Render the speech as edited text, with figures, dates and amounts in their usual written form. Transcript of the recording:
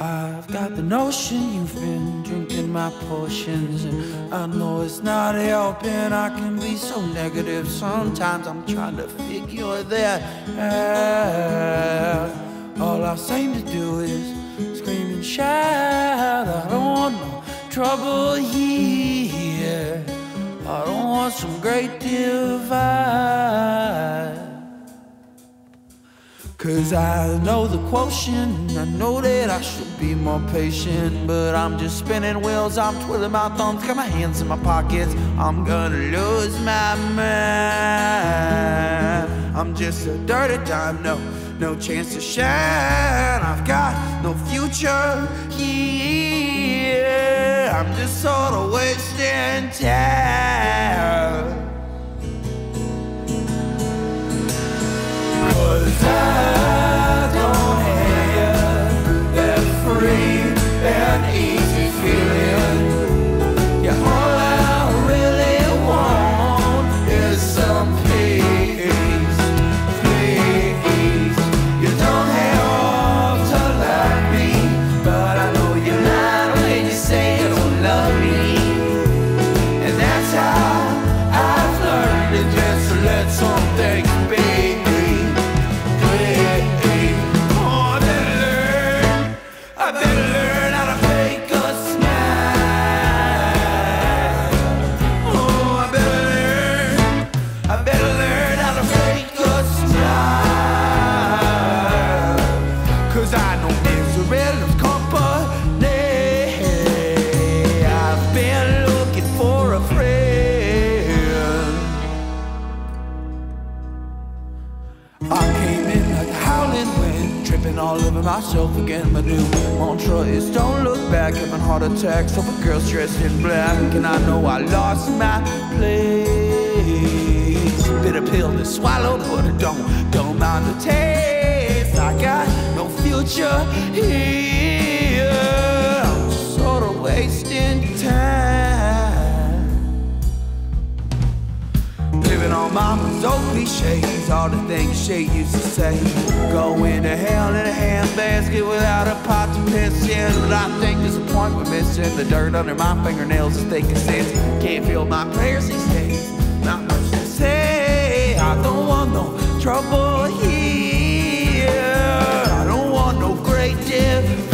I've got the notion you've been drinking my potions, and I know it's not helping. I can be so negative sometimes. I'm trying to figure that out. All I seem to do is scream and shout. I don't want no trouble here. I don't want some great divide. 'Cause I know the quotient, I know that I should be more patient, but I'm just spinning wheels, I'm twiddling my thumbs, got my hands in my pockets. I'm gonna lose my mind. I'm just a dirty dime, no chance to shine. I've got no future here. I'm just sort of wasting time. 'Cause I don't have that free and easy feeling. Yeah, all I really want is some peace, please. You don't have to like me, but I know you're lying when you say you don't love me. And that's how I've learned to just let some things be. All over myself again. My new mantra is don't look back. Having heart attacks over girls dressed in black, and I know I lost my place. Bitter pill to swallow, but I don't mind the taste. I got no future here. I'm sort of wasting time, living on mama's old cliches, all the things she used to say. Going to hell in a handbasket without a pot to piss in. But I think there's a point we're missing. The dirt under my fingernails is thick as sand. Can't feel my prayers these days. Not much to say. I don't want no trouble here. I don't want no great deal.